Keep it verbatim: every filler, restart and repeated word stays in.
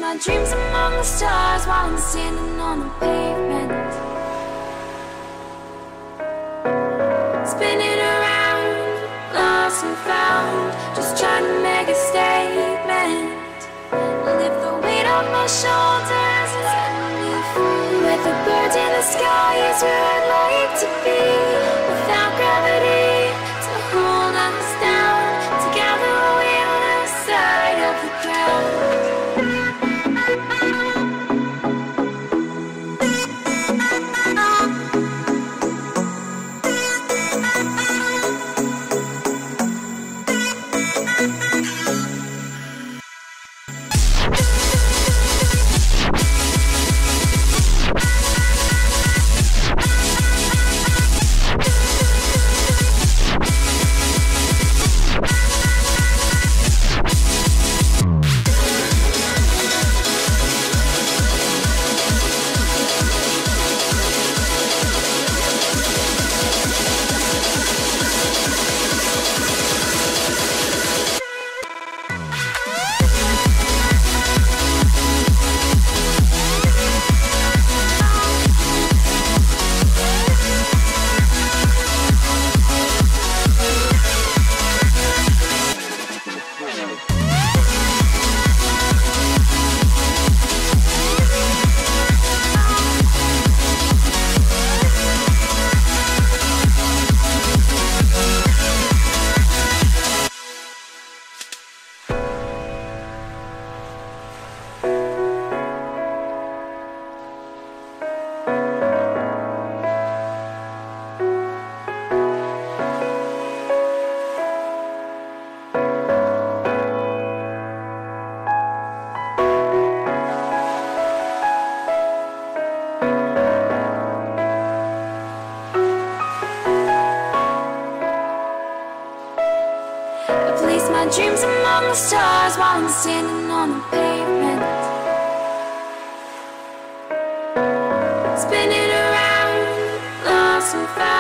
my dreams among the stars while I'm standing on the pavement, spinning around, lost and found, just trying to make a statement. Lift the weight off my shoulders and set me free. With the birds in the sky is where I'd like to be, without gravity to hold us down. Together we'll lose sight of the ground. My dreams among the stars while I'm standing on the pavement, spinning around, lost and found.